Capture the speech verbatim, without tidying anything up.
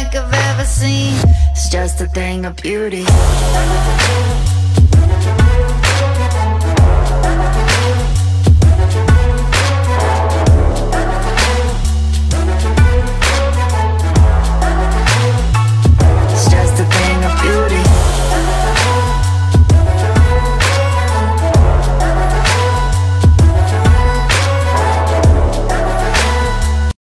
like I've ever seen. It's just a thing of beauty.